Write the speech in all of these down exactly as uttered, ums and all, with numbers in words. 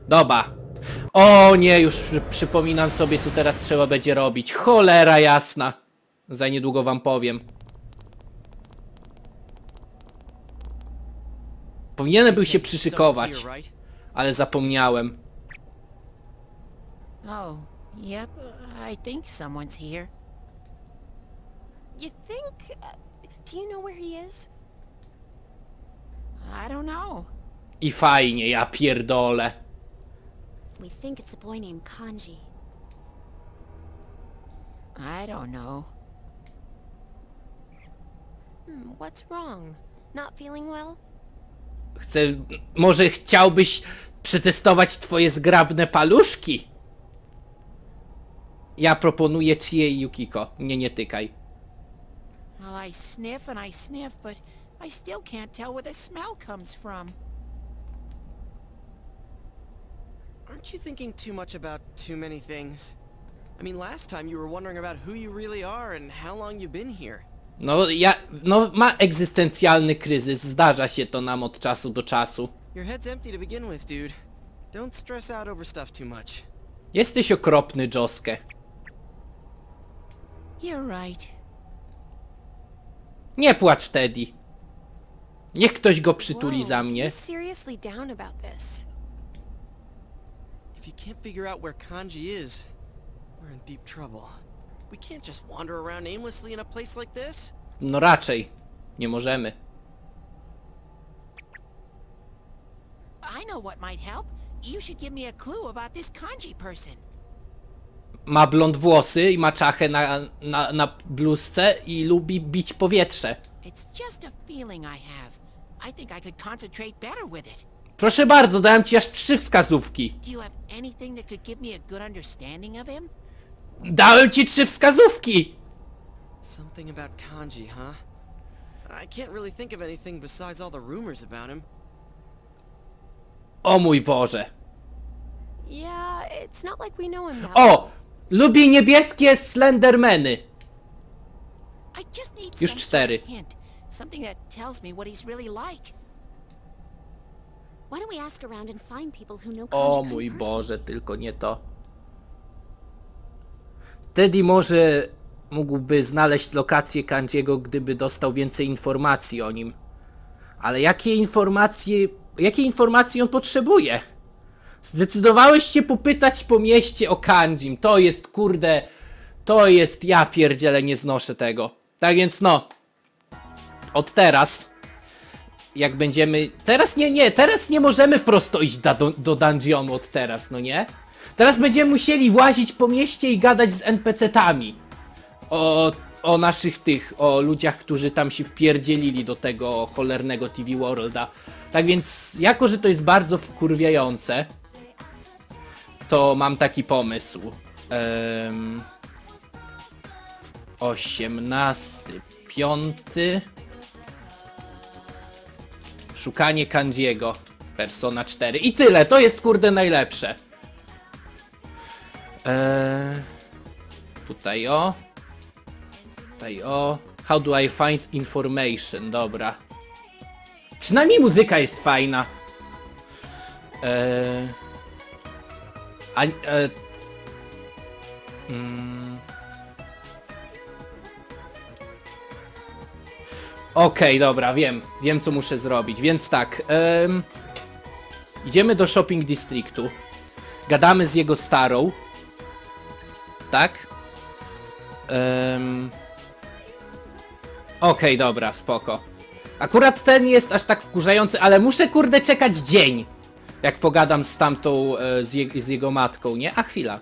Dobra. O nie, już przypominam sobie, co teraz trzeba będzie robić. Cholera jasna. Za niedługo wam powiem. Powinienem był się przyszykować, ale zapomniałem. Oh, yep, I think someone's here. You think? Uh, do you know where he is? I don't know. I fajnie, ja pierdolę. We think it's a boy named Kanji. I don't know. Hmm, what's wrong? Not feeling well? Chcę... Może chciałbyś przetestować twoje zgrabne paluszki? Ja proponuję Chie i Yukiko. Nie, nie tykaj. Well, I sniff and I sniff, but I still can't tell where the smell comes from. Aren't you thinking too much about too many things? I mean, last time you were wondering about who you really are and how long you've been here. No, ja... No, ma egzystencjalny kryzys. Zdarza się to nam od czasu do czasu. Your head's empty to begin with, dude. Don't stress out over stuff too much. Jesteś okropny, Josuke. You're right. Nie płacz, Teddy. Niech ktoś go przytuli Whoa, za mnie. he's seriously down about this. If you can't figure out where Kanji is, we're in deep trouble. We can't just wander around aimlessly in a place like this. No raczej. Nie możemy. I know what might help. You should give me a clue about this Kanji person. Ma blond włosy i ma czachę na, na, na bluzce i lubi bić powietrze. It's just a feeling I have. I think I could concentrate better with it. Proszę bardzo, dałem ci aż trzy wskazówki. Do you have anything that could give me a good understanding of him? Dałem ci trzy wskazówki! Something about Kanji, huh? I can't really think of anything besides all the rumors about him. O mój Boże. Yeah, it's not like we know him now. O! Lubi niebieskie Slendermany. I just need Już some sort cztery. of hint. Something that tells me what he's really like. Why don't we ask around and find people who know O Kanji mój person? Boże, tylko nie to. Teddy może mógłby znaleźć lokację Kanjiego, gdyby dostał więcej informacji o nim. Ale jakie informacje... Jakie informacje on potrzebuje? Zdecydowałeś się popytać po mieście o Kanjim. To jest, kurde... To jest... Ja pierdzielę, nie znoszę tego. Tak więc no... Od teraz... Jak będziemy... Teraz nie, nie, teraz nie możemy prosto iść do, do, do dungeonu od teraz, no nie? Teraz będziemy musieli łazić po mieście i gadać z en pe ce tami. O, o naszych tych, o ludziach, którzy tam się wpierdzielili do tego cholernego T V Worlda. Tak więc, jako że to jest bardzo wkurwiające, to mam taki pomysł. Um, osiemnasty, piąty... Szukanie Kanjiego. Persona cztery. I tyle, to jest kurde najlepsze. Eee, tutaj o. Tutaj o. How do I find information? Dobra. Przynajmniej muzyka jest fajna. Eee, a, e, mm. Okej, okay, dobra, wiem. Wiem, co muszę zrobić. Więc tak. Um, idziemy do shopping districtu. Gadamy z jego starą. Tak? Um, Okej, okay, dobra, spoko. Akurat ten jest aż tak wkurzający, ale muszę kurde czekać dzień. Jak pogadam z tamtą, e, z, je, z jego matką, nie? A chwila.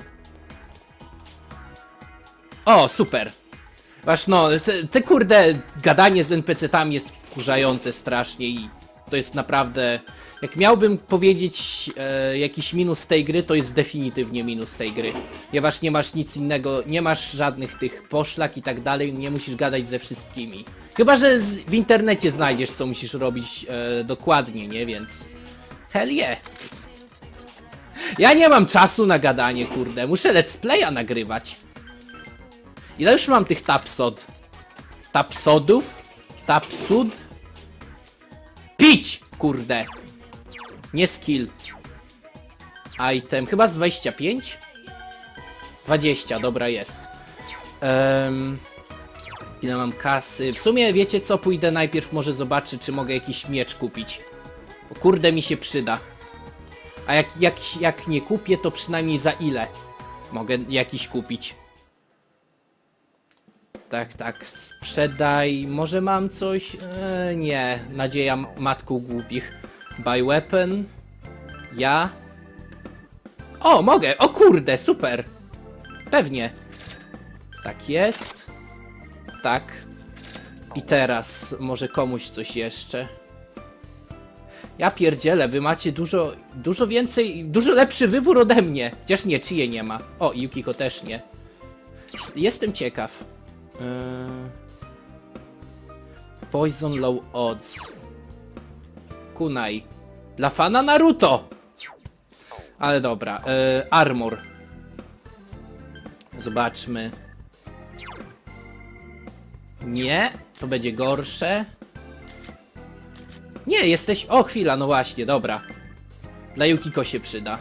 O, super. Wasz no, te, te kurde gadanie z en pe ce tami jest wkurzające strasznie i to jest naprawdę... Jak miałbym powiedzieć e, jakiś minus tej gry, to jest definitywnie minus tej gry. Ponieważ nie masz nic innego, nie masz żadnych tych poszlak i tak dalej, nie musisz gadać ze wszystkimi. Chyba, że z, w internecie znajdziesz, co musisz robić e, dokładnie, nie? Więc... Hell yeah. Ja nie mam czasu na gadanie, kurde. Muszę let's playa nagrywać. Ile już mam tych tapsod? Tapsodów? Tapsud? Pić! Kurde. Nie skill. item, chyba z dwudziestu pięciu? dwadzieścia, dobra jest. Um, ile mam kasy? W sumie wiecie co, pójdę najpierw może zobaczyć, czy mogę jakiś miecz kupić. Bo kurde mi się przyda. A jak, jak, jak nie kupię, to przynajmniej za ile mogę jakiś kupić. Tak, tak, sprzedaj. Może mam coś? Eee, nie, nadzieja matką głupich. Buy weapon. Ja. O, mogę, o kurde, super. Pewnie. Tak jest. Tak. I teraz może komuś coś jeszcze. Ja pierdzielę, wy macie dużo, dużo więcej, dużo lepszy wybór ode mnie. Chociaż nie, czyje nie ma. O, Yukiko też nie. Jestem ciekaw. Yy... Poison low odds. Kunai. Dla fana Naruto! Ale dobra, yy, armor. Zobaczmy. Nie, to będzie gorsze. Nie, jesteś... O, chwila, no właśnie, dobra. Dla Yukiko się przyda.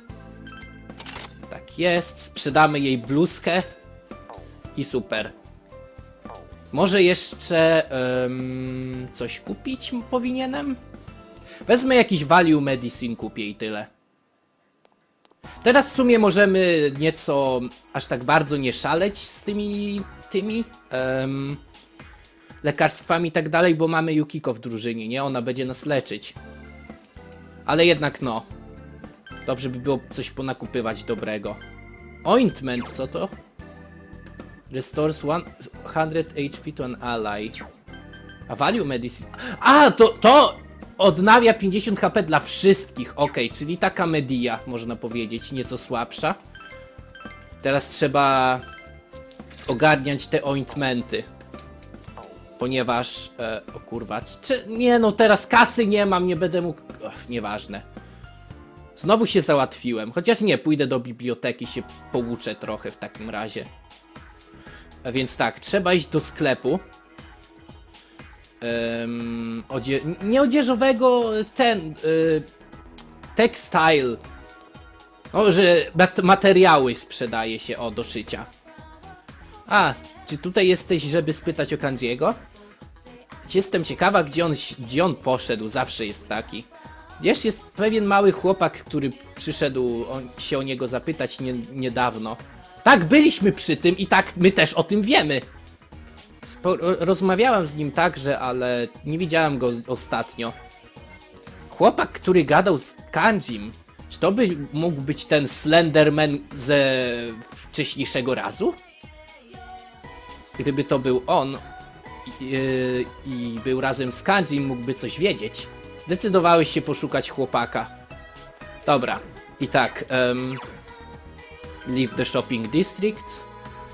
Tak jest, sprzedamy jej bluzkę. I super. Może jeszcze um, coś kupić powinienem? Wezmę jakiś value medicine, kupię i tyle. Teraz w sumie możemy nieco aż tak bardzo nie szaleć z tymi tymi um, lekarstwami i tak dalej, bo mamy Yukiko w drużynie, nie? Ona będzie nas leczyć. Ale jednak no. Dobrze by było coś ponakupywać dobrego. Ointment, co to? Restores one hundred H P to an ally. A value medicine... A, to, to odnawia pięćdziesiąt H P dla wszystkich. Okej, okay, czyli taka media, można powiedzieć, nieco słabsza. Teraz trzeba ogarniać te ointmenty. Ponieważ... E, o kurwa, czy... Nie no, teraz kasy nie mam, nie będę mógł... Och, nieważne. Znowu się załatwiłem. Chociaż nie, pójdę do biblioteki, się pouczę trochę w takim razie. A więc tak, trzeba iść do sklepu. Um, odzie nie odzieżowego, ten... Y textile. O, że mat materiały sprzedaje się, o, do szycia. A, czy tutaj jesteś, żeby spytać o Kanjiego? Jestem ciekawa, gdzie on, gdzie on poszedł, zawsze jest taki. Wiesz, jest pewien mały chłopak, który przyszedł on, się o niego zapytać nie, niedawno. Tak, byliśmy przy tym i tak, my też o tym wiemy. Spo rozmawiałem z nim także, ale nie widziałem go ostatnio. Chłopak, który gadał z Kanjim. Czy to by mógł być ten Slenderman ze wcześniejszego razu? Gdyby to był on i, yy, i był razem z Kanjim, mógłby coś wiedzieć. Zdecydowałeś się poszukać chłopaka. Dobra, i tak. Um, leave the shopping district.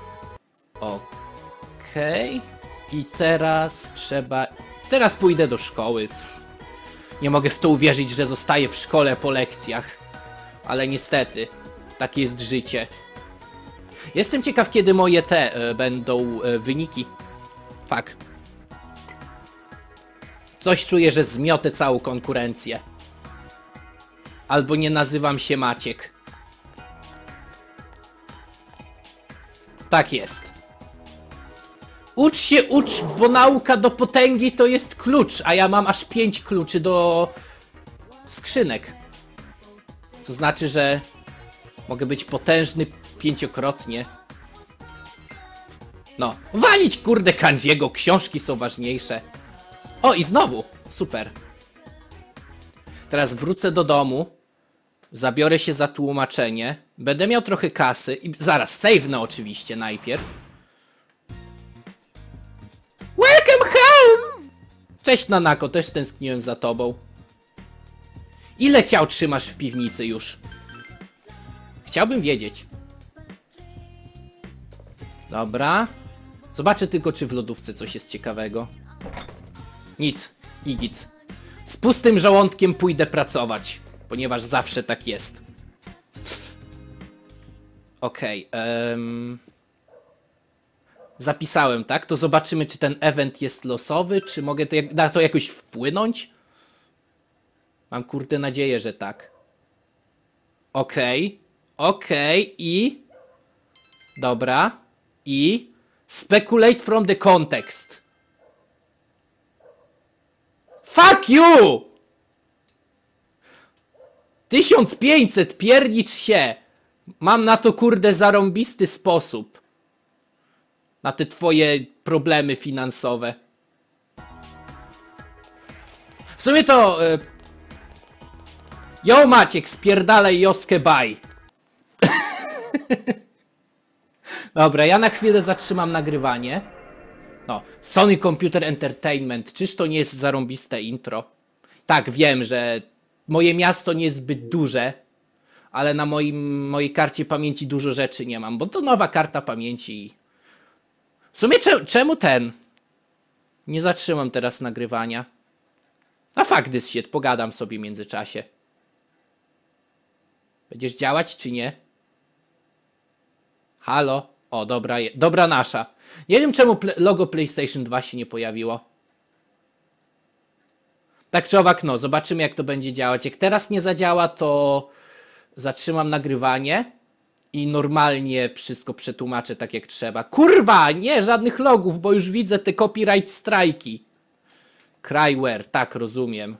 Okej. Okay. I teraz trzeba... Teraz pójdę do szkoły. Nie mogę w to uwierzyć, że zostaję w szkole po lekcjach. Ale niestety, takie jest życie. Jestem ciekaw, kiedy moje te e, będą e, wyniki. Fuck. Coś czuję, że zmiotę całą konkurencję. Albo nie nazywam się Maciek. Tak jest. Ucz się, ucz, bo nauka do potęgi to jest klucz, a ja mam aż pięć kluczy do skrzynek. To znaczy, że mogę być potężny pięciokrotnie. No, walić kurde Kanjiego, książki są ważniejsze. O, i znowu, super. Teraz wrócę do domu, zabiorę się za tłumaczenie, będę miał trochę kasy i zaraz, save'nę oczywiście najpierw. Welcome home! Cześć Nanako, też tęskniłem za tobą. Ile ciał trzymasz w piwnicy już? Chciałbym wiedzieć. Dobra. Zobaczę tylko, czy w lodówce coś jest ciekawego. Nic. Igit. Z pustym żołądkiem pójdę pracować. Ponieważ zawsze tak jest. Okej. Okay, um... Zapisałem, tak? To zobaczymy, czy ten event jest losowy, czy mogę to jak na to jakoś wpłynąć? Mam kurde nadzieję, że tak. Okej. Okej. I... Dobra. I... Speculate from the context. Fuck you! tysiąc pięćset, piernicz się! Mam na to kurde zarąbisty sposób. Na te twoje problemy finansowe. W sumie to... Y... Yo Maciek, spierdalaj Joskę baj. Dobra, ja na chwilę zatrzymam nagrywanie. No, Sony Computer Entertainment. Czyż to nie jest zarąbiste intro? Tak, wiem, że moje miasto nie jest zbyt duże, ale na moim, mojej karcie pamięci dużo rzeczy nie mam, bo to nowa karta pamięci. W sumie cze, czemu ten? Nie zatrzymam teraz nagrywania. A fuck this shit, pogadam sobie w międzyczasie. Będziesz działać czy nie? Halo? O, dobra, je, dobra nasza. Nie wiem czemu logo PlayStation dwa się nie pojawiło. Tak czy owak, no, zobaczymy jak to będzie działać. Jak teraz nie zadziała, to zatrzymam nagrywanie i normalnie wszystko przetłumaczę tak jak trzeba. Kurwa, nie, żadnych logów, bo już widzę te copyright strajki. Cryware, tak, rozumiem.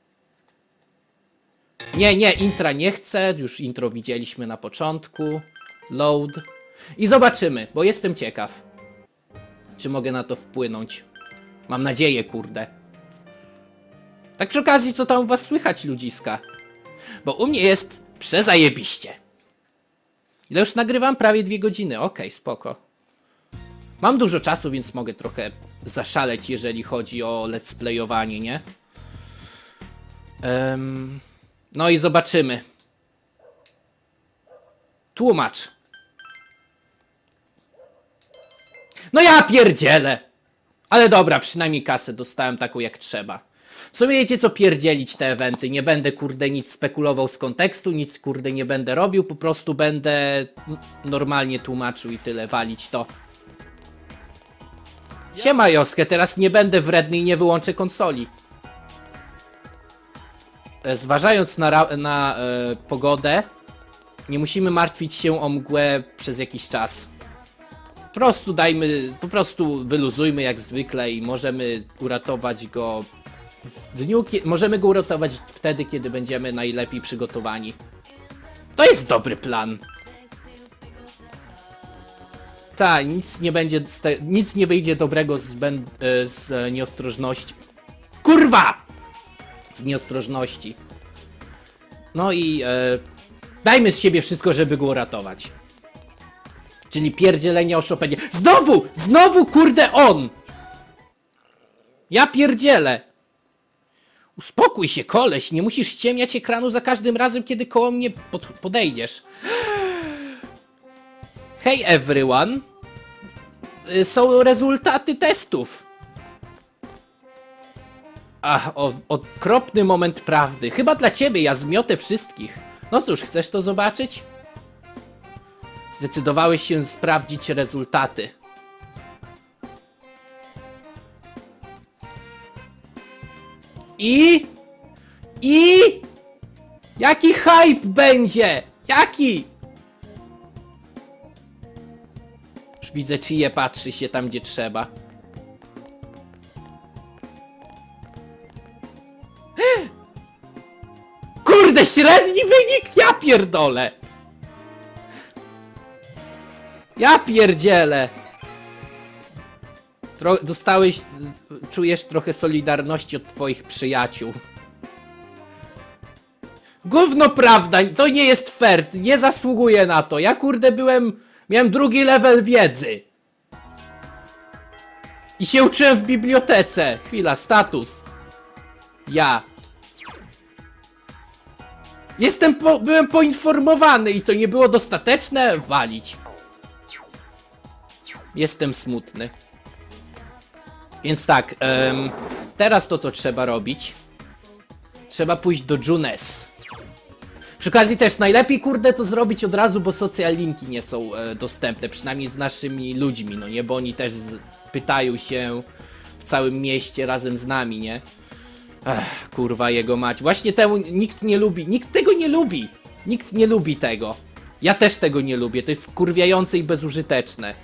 Nie, nie, intra nie chcę, już intro widzieliśmy na początku. Load. I zobaczymy, bo jestem ciekaw, czy mogę na to wpłynąć. Mam nadzieję, kurde. Tak przy okazji, co tam u was słychać, ludziska? Bo u mnie jest przezajebiście. Ile już nagrywam? Prawie dwie godziny. Okej, spoko. Mam dużo czasu, więc mogę trochę zaszaleć, jeżeli chodzi o let's playowanie, nie? Um, no i zobaczymy. Tłumacz. No ja pierdzielę! Ale dobra, przynajmniej kasę dostałem taką jak trzeba. W sumie wiecie co, pierdzielić te eventy. Nie będę kurde nic spekulował z kontekstu, nic kurde nie będę robił, po prostu będę normalnie tłumaczył i tyle, walić to. Siema Joskę, teraz nie będę wredny i nie wyłączę konsoli. Zważając na, na e, pogodę, nie musimy martwić się o mgłę przez jakiś czas. Po prostu dajmy, po prostu wyluzujmy jak zwykle i możemy uratować go w dniu, możemy go uratować wtedy, kiedy będziemy najlepiej przygotowani. To jest dobry plan. Tak, nic nie będzie, nic nie wyjdzie dobrego z, z nieostrożności. Kurwa! Z nieostrożności. No i e, dajmy z siebie wszystko, żeby go uratować. Czyli pierdzielenie o Chopinie. Znowu! Znowu kurde on! Ja pierdzielę! Uspokój się, koleś, nie musisz ściemniać ekranu za każdym razem, kiedy koło mnie pod podejdziesz. Hey everyone! Są rezultaty testów. Ach, o, okropny moment prawdy. Chyba dla ciebie, ja zmiotę wszystkich. No cóż, chcesz to zobaczyć? Zdecydowałeś się sprawdzić rezultaty. I... I... Jaki hype będzie? Jaki? Już widzę, czyje patrzy się tam, gdzie trzeba. Kurde, średni wynik? Ja pierdolę! Ja pierdzielę! Tro dostałeś... Czujesz trochę solidarności od twoich przyjaciół. Gówno prawda, to nie jest fair, nie zasługuję na to. Ja kurde byłem... Miałem drugi level wiedzy. I się uczyłem w bibliotece. Chwila, status. Ja. Jestem po... Byłem poinformowany i to nie było dostateczne? Walić. Jestem smutny. Więc tak, um, teraz to co trzeba robić. Trzeba pójść do Junes. Przy okazji też najlepiej kurde to zrobić od razu, bo social linki nie są e, dostępne. Przynajmniej z naszymi ludźmi, no nie? Bo oni też z, pytają się w całym mieście razem z nami, nie? Ech, kurwa jego mać. Właśnie temu nikt nie lubi. Nikt tego nie lubi. Nikt nie lubi tego. Ja też tego nie lubię, to jest wkurwiające i bezużyteczne.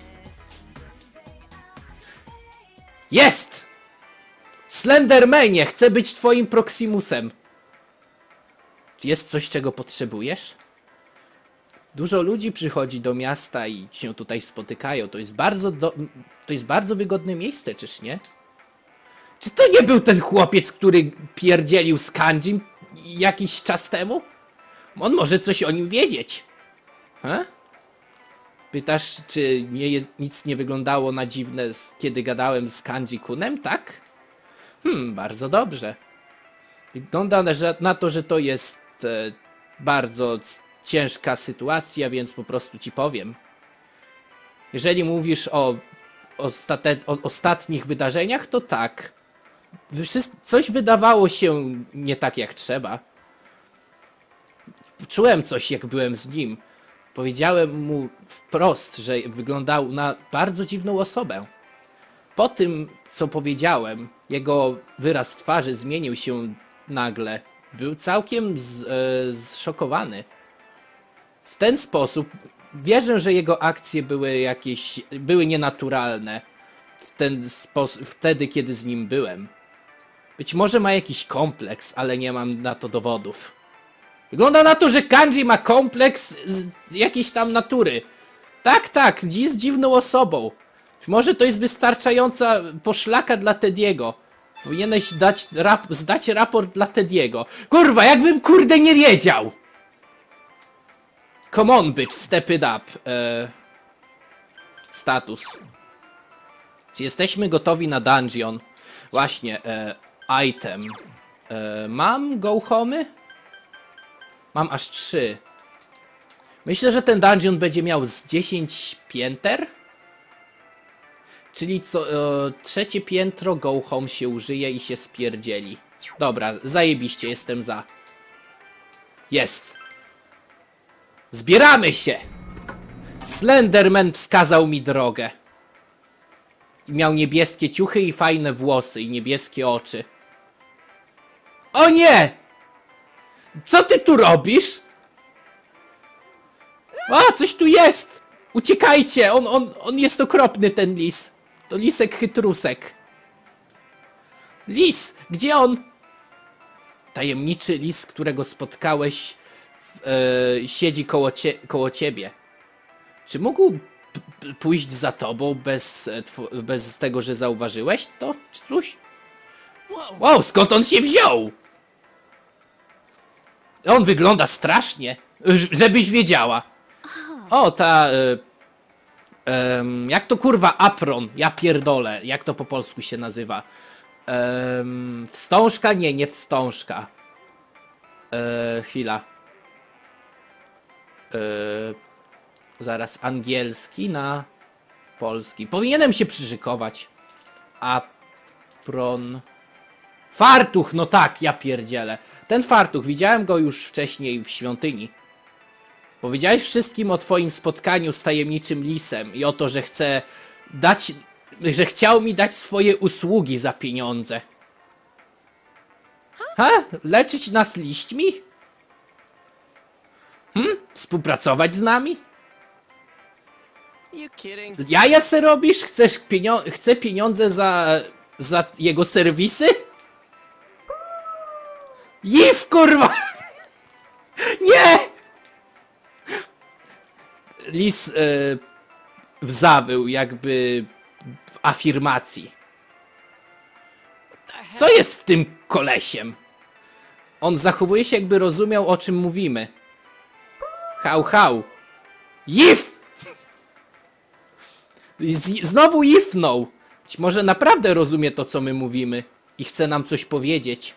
Jest! Slendermanie, chcę być twoim Proximusem. Czy jest coś, czego potrzebujesz? Dużo ludzi przychodzi do miasta i się tutaj spotykają. To jest bardzo do... To jest bardzo wygodne miejsce, czyż nie? Czy to nie był ten chłopiec, który pierdzielił z Kanjim jakiś czas temu? On może coś o nim wiedzieć. He? Pytasz, czy nie jest, nic nie wyglądało na dziwne, kiedy gadałem z Kanji-kunem, tak? Hmm, bardzo dobrze. Wygląda na, na to, że to jest e, bardzo ciężka sytuacja, więc po prostu ci powiem. Jeżeli mówisz o, ostate, o ostatnich wydarzeniach, to tak. Coś wydawało się nie tak jak trzeba. Czułem coś, jak byłem z nim. Powiedziałem mu wprost, że wyglądał na bardzo dziwną osobę. Po tym, co powiedziałem, jego wyraz twarzy zmienił się nagle. Był całkiem z, e, zszokowany. W ten sposób wierzę, że jego akcje były jakieś, były nienaturalne. W ten sposób, wtedy, kiedy z nim byłem. Być może ma jakiś kompleks, ale nie mam na to dowodów. Wygląda na to, że Kanji ma kompleks z jakiejś tam natury. Tak, tak, jest dziwną osobą. Może to jest wystarczająca poszlaka dla Tediego. Powinieneś dać rap zdać raport dla Tediego. Kurwa, jakbym kurde nie wiedział! Come on, bitch, step it up. Eee, status. Czy jesteśmy gotowi na dungeon? Właśnie, e, item. E, mam go homey? Mam aż trzy. Myślę, że ten dungeon będzie miał z dziesięć pięter. Czyli co, e, trzecie piętro go home się użyje i się spierdzieli. Dobra, zajebiście, jestem za. Jest. Zbieramy się! Slenderman wskazał mi drogę. I miał niebieskie ciuchy i fajne włosy i niebieskie oczy. O nie! Co ty tu robisz? A, coś tu jest! Uciekajcie! On, on, on jest okropny, ten lis. To lisek chytrusek. Lis! Gdzie on? Tajemniczy lis, którego spotkałeś, w, e, siedzi koło, cie, koło ciebie. Czy mógł pójść za tobą bez, bez tego, że zauważyłeś to? Czy coś? Wow, skąd on się wziął? On wygląda strasznie, żebyś wiedziała. O, ta... E, e, jak to kurwa apron? Ja pierdolę. Jak to po polsku się nazywa? E, wstążka? Nie, nie wstążka. E, chwila. E, zaraz, angielski na polski. Powinienem się przyszykować. Apron... Fartuch, no tak, ja pierdzielę. Ten fartuch, widziałem go już wcześniej w świątyni. Powiedziałeś wszystkim o twoim spotkaniu z tajemniczym lisem i o to, że chce dać, że chciał mi dać swoje usługi za pieniądze. Ha? Leczyć nas liśćmi? Hm? Współpracować z nami? You kidding? Jaja se robisz? Chcesz pienio chcę pieniądze za, za jego serwisy? Jiw, kurwa! Nie! Lis e, wzawył jakby w afirmacji. Co jest z tym kolesiem? On zachowuje się, jakby rozumiał, o czym mówimy. Hał, hał. Jiw! Z znowu jifnął. Być może naprawdę rozumie to, co my mówimy i chce nam coś powiedzieć.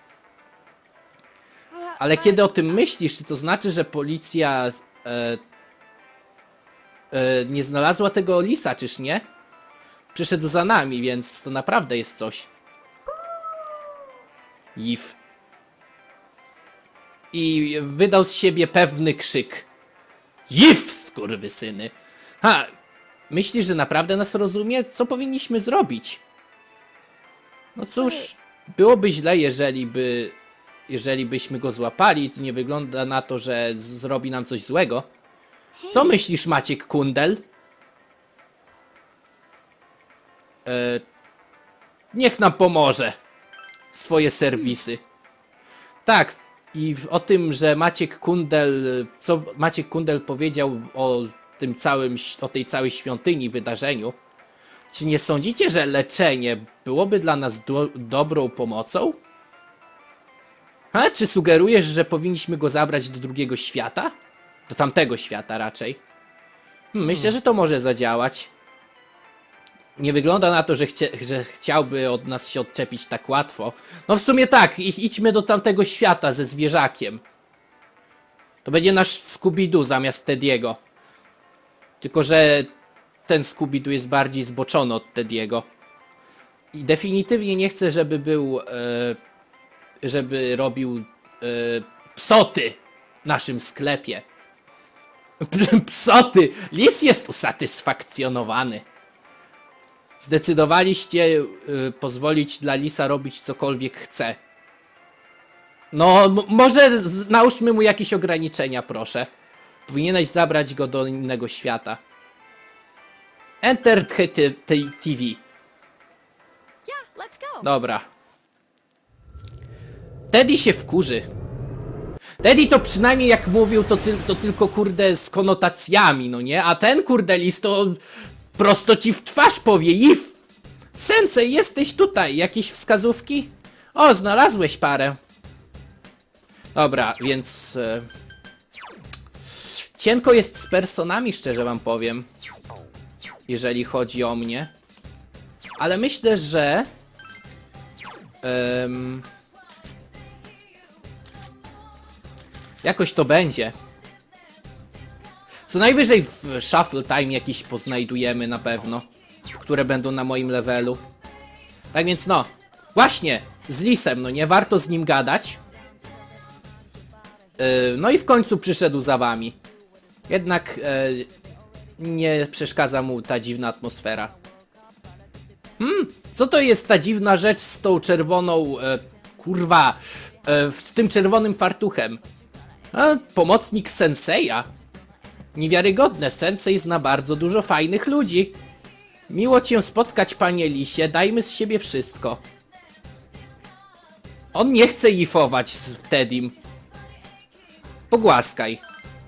Ale kiedy o tym myślisz, czy to znaczy, że policja e, e, nie znalazła tego lisa, czyż nie? Przyszedł za nami, więc to naprawdę jest coś. Jif. I wydał z siebie pewny krzyk. Jif, skurwysyny. Ha, myślisz, że naprawdę nas rozumie? Co powinniśmy zrobić? No cóż, byłoby źle, jeżeli by... jeżeli byśmy go złapali, to nie wygląda na to, że zrobi nam coś złego. Co myślisz, Maciek Kundel? E, niech nam pomoże. Swoje serwisy. Tak, i w, o tym, że Maciek Kundel, co Maciek Kundel powiedział o tym całym, o tej całej świątyni, wydarzeniu. Czy nie sądzicie, że leczenie byłoby dla nas do, dobrą pomocą? A czy sugerujesz, że powinniśmy go zabrać do drugiego świata? Do tamtego świata raczej. Hmm, myślę, że to może zadziałać. Nie wygląda na to, że, chcie, że chciałby od nas się odczepić tak łatwo. No w sumie tak, i, idźmy do tamtego świata ze zwierzakiem. To będzie nasz Scooby-Doo zamiast Tediego. Tylko że ten Scooby-Doo jest bardziej zboczony od Tediego. I definitywnie nie chcę, żeby był... E, żeby robił e, psoty w naszym sklepie. Psoty! Lis jest usatysfakcjonowany. Zdecydowaliście y, pozwolić dla Lisa robić cokolwiek chce. No, może z, nałóżmy mu jakieś ograniczenia, proszę. Powinieneś zabrać go do innego świata. Enter T V. Yeah, let's go. Dobra. Teddy się wkurzy. Teddy to przynajmniej jak mówił, to, ty, to tylko kurde z konotacjami, no nie? A ten kurde Lis to prosto ci w twarz powie. If! Sensei, jesteś tutaj. Jakieś wskazówki? O, znalazłeś parę. Dobra, więc... E, cienko jest z personami, szczerze wam powiem. Jeżeli chodzi o mnie. Ale myślę, że... Um, jakoś to będzie. Co najwyżej w Shuffle Time jakieś poznajdujemy na pewno, które będą na moim levelu. Tak więc no, właśnie, z Lisem, no nie warto z nim gadać. Yy, no i w końcu przyszedł za wami. Jednak yy, nie przeszkadza mu ta dziwna atmosfera. Hmm, co to jest ta dziwna rzecz z tą czerwoną, yy, kurwa, yy, z tym czerwonym fartuchem? A, pomocnik Senseja. Niewiarygodne, Sensei zna bardzo dużo fajnych ludzi. Miło cię spotkać, panie Lisie, dajmy z siebie wszystko. On nie chce ifować z Teddym. Pogłaskaj.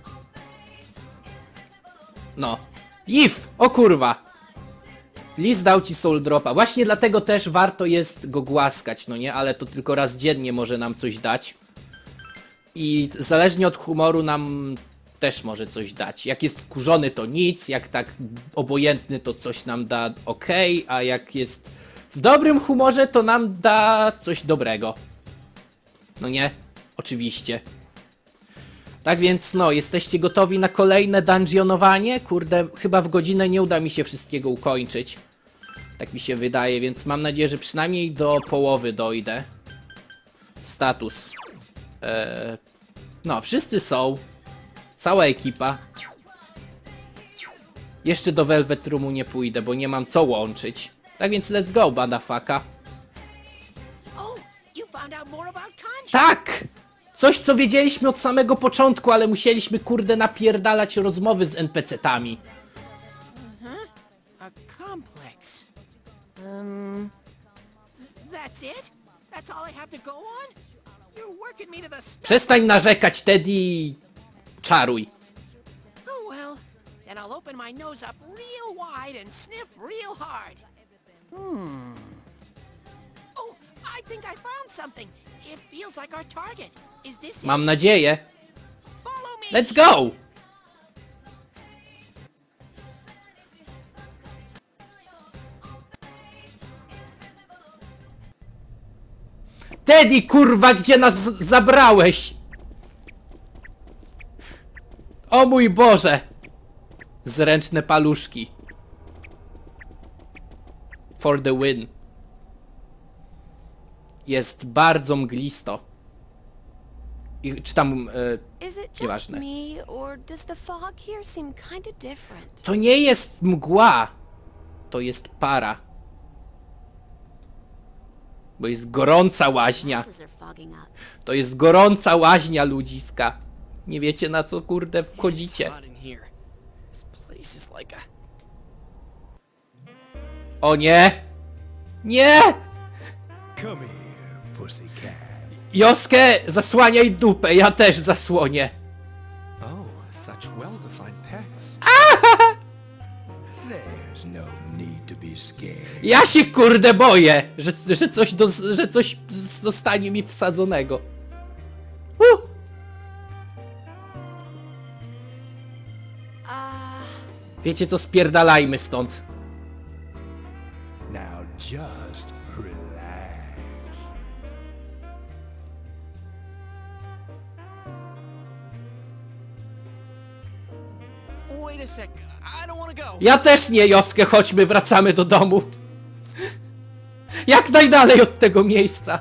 No. If! O kurwa! Lis dał ci soul dropa. Właśnie dlatego też warto jest go głaskać, no nie? Ale to tylko raz dziennie może nam coś dać. I zależnie od humoru nam też może coś dać. Jak jest wkurzony, to nic, jak tak obojętny, to coś nam da ok, a jak jest w dobrym humorze, to nam da coś dobrego. No nie? Oczywiście. Tak więc no, jesteście gotowi na kolejne dungeonowanie? Kurde, chyba w godzinę nie uda mi się wszystkiego ukończyć. Tak mi się wydaje, więc mam nadzieję, że przynajmniej do połowy dojdę. Status. Eee, no, wszyscy są. Cała ekipa. Jeszcze do Velvet Roomu nie pójdę, bo nie mam co łączyć. Tak więc let's go, badafaka. Oh, you found out more about Kanji. Tak! Coś, co wiedzieliśmy od samego początku, ale musieliśmy, kurde, napierdalać rozmowy z en pe ce tami. A complex. Um. That's it? That's all I have to go on? You're working me to the st- Przestań narzekać, Teddy. Czaruj. Oh well, then I'll open my nose up real wide and sniff real hard. Hmm. Oh, I think I found something. It feels like our target. Is this it? Mam nadzieję. Follow me. Let's go! Teddy, kurwa, gdzie nas z- zabrałeś? O mój Boże! Zręczne paluszki. For the win. Jest bardzo mglisto. I czy tam... E, Is it just Nieważne. me, or does the fog here seem kind of different? to nie jest mgła. To jest para. Bo jest gorąca łaźnia. Houses are fogging up. To jest gorąca łaźnia, ludziska. Nie wiecie, na co kurde It's wchodzicie. hot in here. This place is like a... O nie! Nie! Come here, pussycat. Joskę, zasłaniaj dupę, ja też zasłonię. Oh, such well-defined pecs. There's no need to be scared. Ja się kurde boję, że, że, coś, do, że coś zostanie mi wsadzonego. Uh. Wiecie co, spierdalajmy stąd. Now just relax. Wait a sec. I don't want to go. Ja też nie, Joskę, chodźmy, wracamy do domu. Jak najdalej od tego miejsca.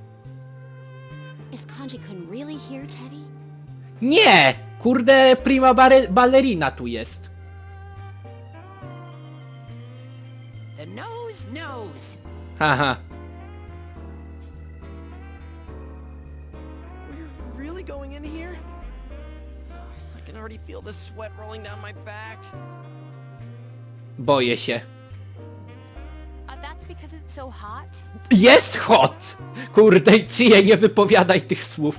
Is Kanji-kun really here, Teddy? Nie! Kurde, prima bare- ballerina tu jest. The nose knows. Haha. We're really going in here? I can already feel the sweat rolling down my back. Boję się. Uh, that's because it's so hot. Jest hot! Kurde, czyje, nie wypowiadaj tych słów.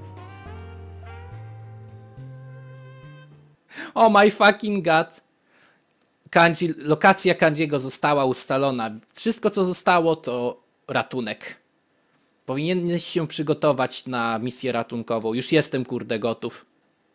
Oh my fucking god. Kanji, lokacja Kanjiego została ustalona. Wszystko co zostało to ratunek. Powinieneś się przygotować na misję ratunkową. Już jestem kurde gotów.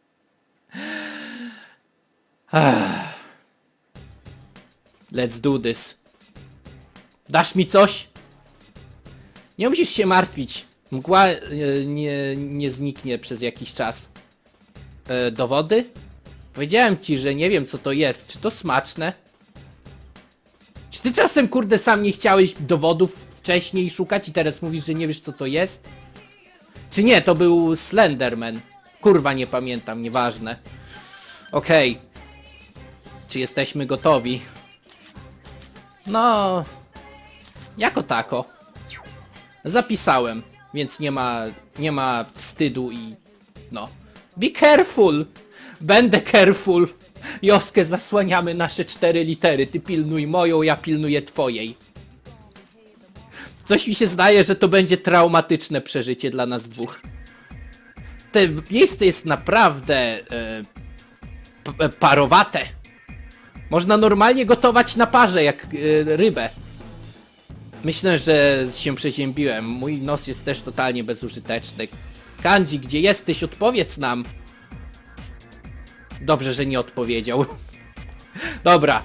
Let's do this. Dasz mi coś? Nie musisz się martwić. Mgła e, nie, nie zniknie przez jakiś czas. E, dowody? Powiedziałem ci, że nie wiem co to jest. Czy to smaczne? Czy ty czasem kurde sam nie chciałeś dowodów wcześniej szukać i teraz mówisz, że nie wiesz co to jest? Czy nie, to był Slenderman. Kurwa, nie pamiętam, nieważne. Okej. Okay. Czy jesteśmy gotowi? No... Jako tako. Zapisałem, więc nie ma, nie ma wstydu i... No. Be careful! Będę careful! Joskę, zasłaniamy nasze cztery litery. Ty pilnuj moją, ja pilnuję twojej. Coś mi się zdaje, że to będzie traumatyczne przeżycie dla nas dwóch. To miejsce jest naprawdę... E, p- parowate. Można normalnie gotować na parze, jak e, rybę. Myślę, że się przeziębiłem. Mój nos jest też totalnie bezużyteczny. Kanji, gdzie jesteś? Odpowiedz nam. Dobrze, że nie odpowiedział. Dobra.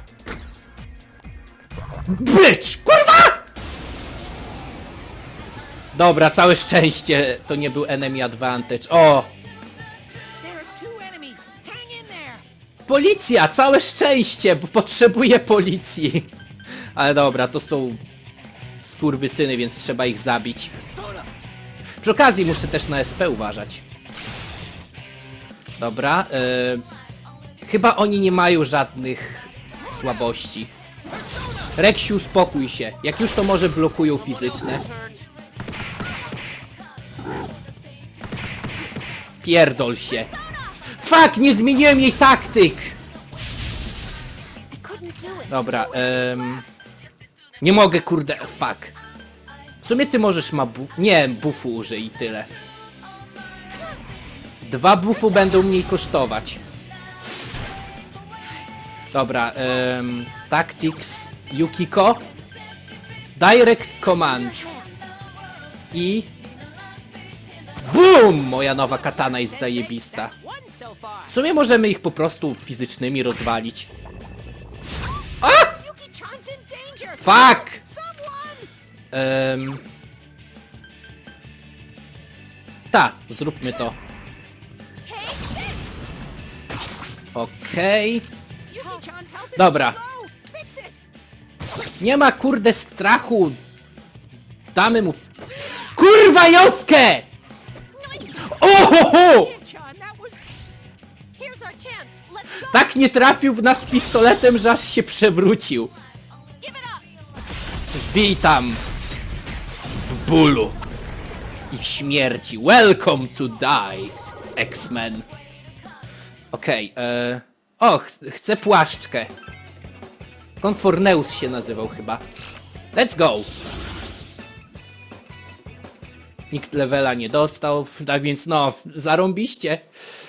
Bitch! Kurwa! Dobra, całe szczęście to nie był enemy advantage. O! There are two enemies. Hang in there. Policja! Całe szczęście, bo potrzebuję policji. Ale dobra, to są skurwysyny, więc trzeba ich zabić. Przy okazji muszę też na S P uważać. Dobra, yy, chyba oni nie mają żadnych słabości. Reksiu, uspokój się. Jak już to może blokują fizyczne. Pierdol się. Fuck, nie zmieniłem jej taktyk! I couldn't do it. Dobra, ym, nie mogę, kurde, fuck. W sumie ty możesz ma bu... Nie, buffu użyj i tyle. Dwa buffu będą mniej kosztować. Dobra, ym, Tactics Yukiko. Direct Commands. I... BOOM! Moja nowa katana jest zajebista. One so far. W sumie możemy ich po prostu fizycznymi rozwalić. Yuki-chan's in danger. Fuck! Someone. Um, ta, zróbmy to. Okej. Yuki-chan's health is Dobra. low. Fix it. Nie ma kurde strachu. Damy mu... w- Kurwa Joskę! Ohoho! Chan, that was Here's our chance. Let's go. Tak nie trafił w nas pistoletem, że aż się przewrócił. Give it up. Witam w bólu i śmierci. Welcome to die, X-Men. Okej, okay, e... o, ch chcę płaszczkę. Conforneus się nazywał chyba. Let's go! Nikt levela nie dostał, tak więc no, zarąbiście.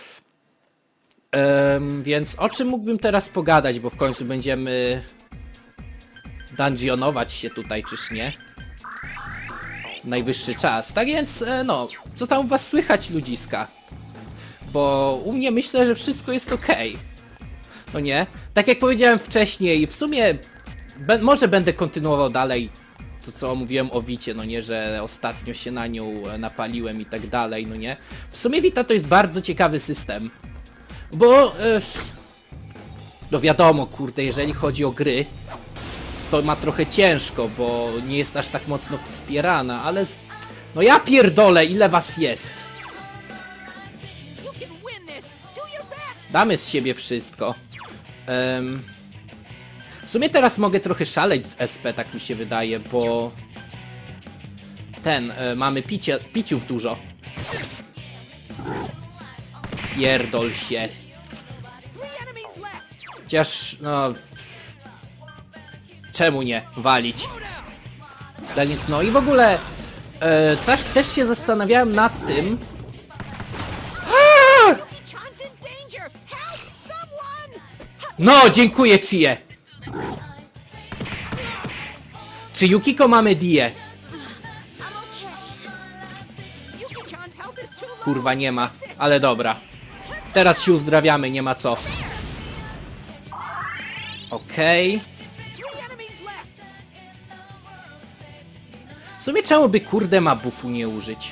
Um, więc o czym mógłbym teraz pogadać, bo w końcu będziemy dungeonować się tutaj, czyż nie? Najwyższy czas. Tak więc, e, no, co tam u was słychać, ludziska? Bo u mnie myślę, że wszystko jest ok. No nie? Tak jak powiedziałem wcześniej, w sumie be może będę kontynuował dalej to, co mówiłem o Wicie, no nie? Że ostatnio się na nią napaliłem i tak dalej, no nie? W sumie Vita to jest bardzo ciekawy system. Bo, e, no wiadomo, kurde, jeżeli chodzi o gry, to ma trochę ciężko, bo nie jest aż tak mocno wspierana, ale z... no ja pierdolę, ile was jest. Damy z siebie wszystko. Um, w sumie teraz mogę trochę szaleć z S P, tak mi się wydaje, bo ten, e, mamy picie, piciów dużo. Pierdol się. Chociaż, no... czemu nie walić? Tak więc, no i w ogóle e, też, też się zastanawiałem nad tym. No, dziękuję, Chie. Czy Yukiko mamy Die? Kurwa, nie ma, ale dobra. Teraz się uzdrawiamy, nie ma co. Okej. Okay. W sumie czemu by kurde ma buffu nie użyć?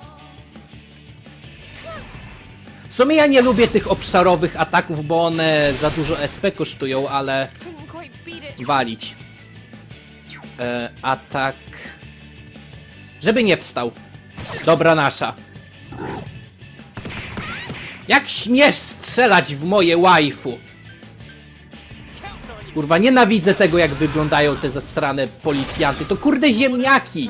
W sumie ja nie lubię tych obszarowych ataków, bo one za dużo S P kosztują, ale... walić. E, atak... Żeby nie wstał. Dobra nasza. Jak śmiesz strzelać w moje waifu? Kurwa, nienawidzę tego, jak wyglądają te zastrane policjanty. To kurde ziemniaki!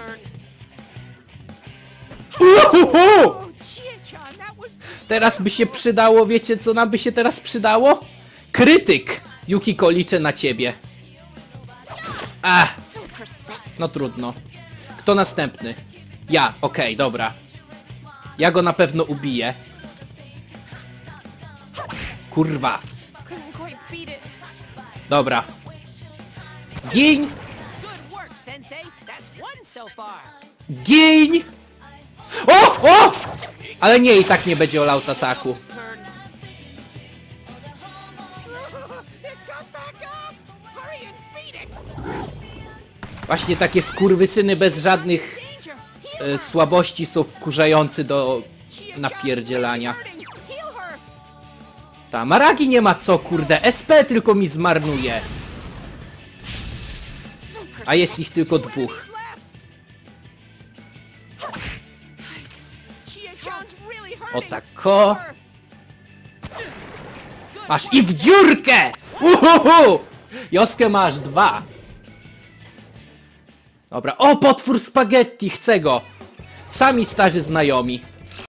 Uhuhu! Teraz by się przydało, wiecie co nam by się teraz przydało? Krytyk! Yukiko, liczę na ciebie. Ach! No trudno. Kto następny? Ja, okej, okay, dobra. Ja go na pewno ubiję. Kurwa. Dobra. Giń! Giń! O! O! Ale nie, i tak nie będzie all-out ataku. Właśnie takie skurwysyny bez żadnych e, słabości są wkurzający do napierdzielania. Ta, Maragi nie ma co, kurde, S P tylko mi zmarnuje. A jest ich tylko dwóch. O tako. Masz i w dziurkę! Uhuhu! Joskę masz dwa. Dobra, o, potwór spaghetti, chcę go. Sami starzy znajomi.